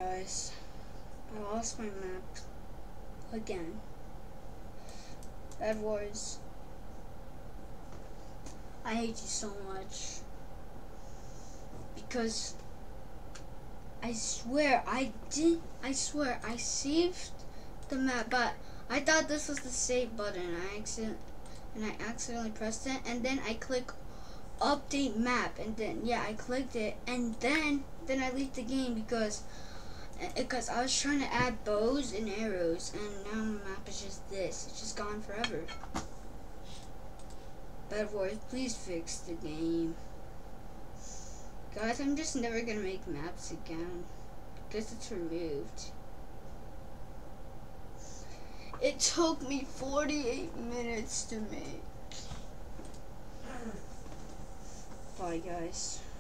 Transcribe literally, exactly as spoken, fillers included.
Guys, I lost my map again. Bedwars, I hate you so much because I swear I did. I swear I saved the map, but I thought this was the save button. I accident and I accidentally pressed it, and then I click update map, and then yeah, I clicked it, and then then I leave the game because because I was trying to add bows and arrows, and now my map is just this. It's just gone forever. Bedwars, please fix the game. Guys, I'm just never gonna make maps again because it's removed. It took me forty-eight minutes to make. Bye, guys.